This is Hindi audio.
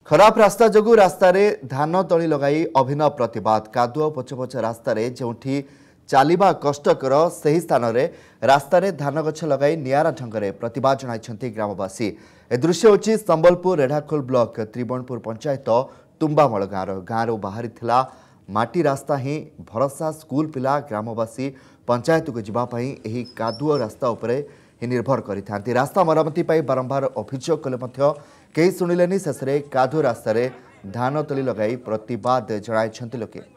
खराब रास्ता जगु रास्तार धान तली लगाई अभिनव प्रतिवाद कादुआ पछपछ रास्तार जो चलवा कष्टकर से स्थान में रास्तार धान गछ लगाई निरा ढंग से प्रतिवाद जनाई ग्रामवासी। ए दृश्य होची संबलपुर रेढ़ाखोल ब्लॉक त्रिबणपुर पंचायत तुम्बामल गाँव बाहरी माटी रास्ता ही भरोसा स्कूल पिला ग्रामवासी पंचायत को जावाई कादुआ रास्ता उपरे ही निर्भर करते रास्ता मरामती बारंबार अभियोग कले कई शुणिलेनि शेष कादुआ रास्तार धान तली लगाई प्रतिवाद जनाई लोके।